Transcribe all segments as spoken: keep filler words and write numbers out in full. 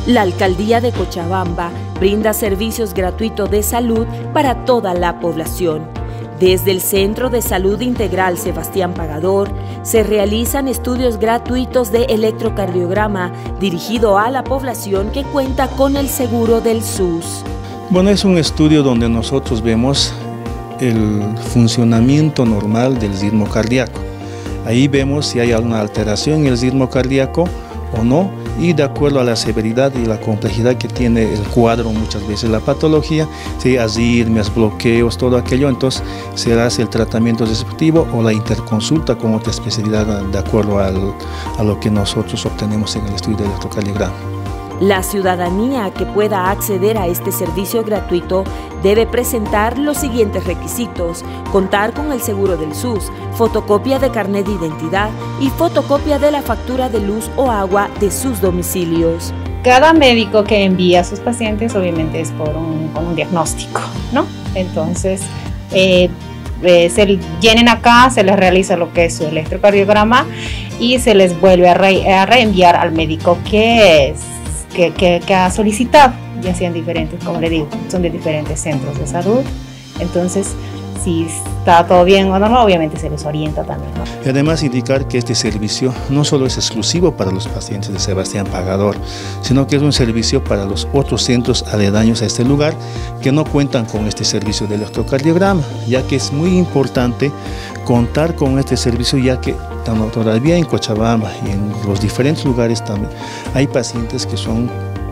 La Alcaldía de Cochabamba brinda servicios gratuitos de salud para toda la población. Desde el Centro de Salud Integral Sebastián Pagador se realizan estudios gratuitos de electrocardiograma dirigido a la población que cuenta con el seguro del S U S. Bueno, es un estudio donde nosotros vemos el funcionamiento normal del ritmo cardíaco. Ahí vemos si hay alguna alteración en el ritmo cardíaco o no, y de acuerdo a la severidad y la complejidad que tiene el cuadro, muchas veces la patología, si hay arritmias, bloqueos, todo aquello, entonces se hace el tratamiento respectivo o la interconsulta con otra especialidad de acuerdo al, a lo que nosotros obtenemos en el estudio de electrocardiograma. La ciudadanía que pueda acceder a este servicio gratuito debe presentar los siguientes requisitos: contar con el seguro del S U S, fotocopia de carnet de identidad y fotocopia de la factura de luz o agua de sus domicilios. Cada médico que envía a sus pacientes obviamente es por un, con un diagnóstico, ¿no? Entonces, eh, eh, se llenen acá, se les realiza lo que es su electrocardiograma y se les vuelve a, re, a reenviar al médico que es Que, que, que ha solicitado, ya sean diferentes, como le digo, son de diferentes centros de salud. Entonces, si está todo bien o no, obviamente se les orienta también, ¿no? Y además indicar que este servicio no solo es exclusivo para los pacientes de Sebastián Pagador, sino que es un servicio para los otros centros aledaños a este lugar que no cuentan con este servicio de electrocardiograma, ya que es muy importante contar con este servicio, ya que todavía en Cochabamba y en los diferentes lugares también hay pacientes que son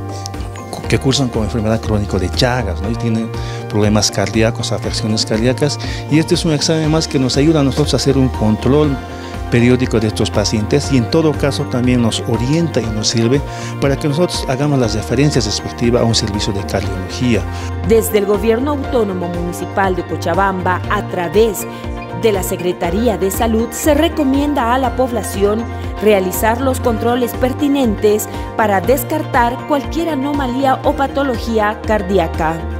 que cursan con enfermedad crónica de Chagas, ¿no? Y tienen problemas cardíacos, afecciones cardíacas, y este es un examen más que nos ayuda a nosotros a hacer un control periódico de estos pacientes, y en todo caso también nos orienta y nos sirve para que nosotros hagamos las referencias respectivas a un servicio de cardiología. Desde el Gobierno Autónomo Municipal de Cochabamba, a través de la Secretaría de Salud, se recomienda a la población realizar los controles pertinentes para descartar cualquier anomalía o patología cardíaca.